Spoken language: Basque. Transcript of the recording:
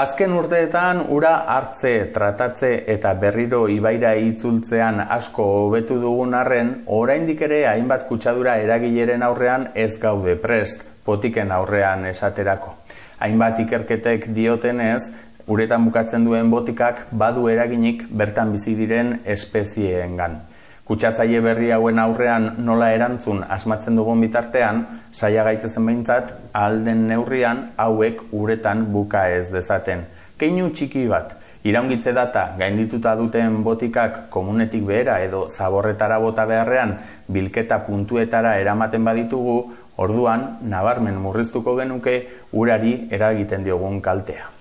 Azken urteetan ura hartze, tratatze eta berriro ibaira itzultzean asko hobetu dugun arren, oraindik ere hainbat kutsadura eragileren aurrean ez gaude prest, botiken aurrean esaterako. Hainbat ikerketek diotenez, uretan bukatzen duen botikak badu eraginik bertan bizi diren espezieengan. Kutsatzaile berri hauen aurrean nola erantzun asmatzen dugun bitartean, saia gaitezen behintzat, ahal den neurrian hauek uretan buka ez dezaten. Keinu txiki bat, iraungitze data gaindituta duten botikak komunetik behera edo zaborretara bota beharrean bilketa puntuetara eramaten baditugu, orduan nabarmen murriztuko genuke urari eragiten diogun kaltea.